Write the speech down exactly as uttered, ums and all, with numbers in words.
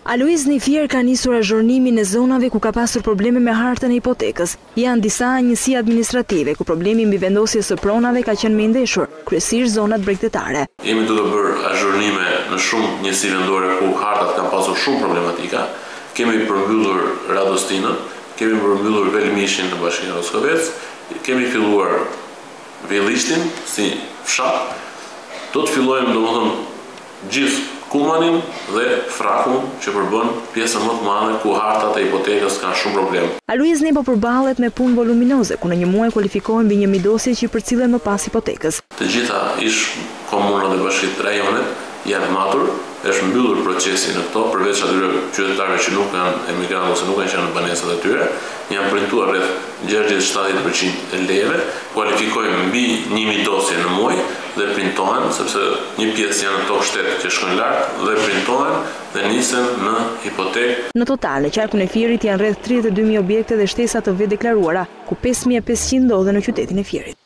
Alois Nifier ka nisur azhurnimin e zonave ku ka pasur probleme me hartën e hipotekës. Janë disa njësi administrative ku problemi mbi vendosjes së pronave ka qenë më i ndeshur, kryesisht zonat bregdetare. Jemi duke bërë azhurnime në shumë njësi vendore ku hartat kanë pasur shumë problematika. Kemi përmbyllur Radostinën, kemi përmbyllur Velmishin në Bashkinë e Roskovec, kemi filluar Vjellishtin si fshat. Do të fillojmë domethënë gjithë Kumanin dhe Frakun që përbën pjesën më të madhe ku hartat e hipotekës kanë shumë problem. Aloizni po përballet me punë voluminoze, ku në një muaj kualifikohen mbi një midosje që i përcillen më pas hipotekës. Të gjitha ish komunat dhe bashkitë rajonet janë matur, është mbyllur procesi në këto, përveç atyre qytetarëve që nuk kanë emigrantë ose nuk kanë qenë në banesat e tyre, janë premtuar rreth gjashtëdhjetë shtatëdhjetë përqind e leve, kualifikojnë mbi një midosje në muaj dhe printohen, sepse një pjesë janë ato shtetë që shkojnë lart dhe printohen dhe nisen në hipotekë. Në total, në qarkun e Fierit janë rreth tridhjetë e dy mijë objekte dhe shtesa të vetë deklaruara, ku pesë mijë e pesëqind ndodhen në qytetin e Fierit.